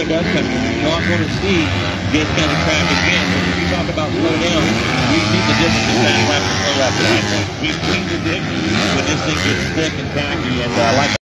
does come in. You're not going to see this kind of track again. When you talk about slow down, we've seen the difference in fast lap and slow lap at High Point. We've seen the difference when this thing gets thick and tacky, and like